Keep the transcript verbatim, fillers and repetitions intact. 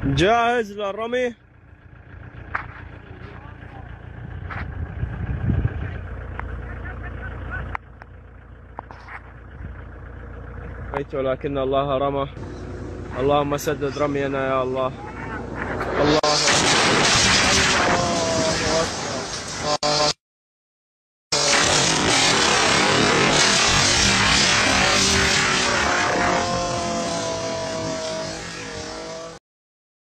جاهز للرمي؟ ولكن الله رمى. اللهم سدد رمينا يا الله.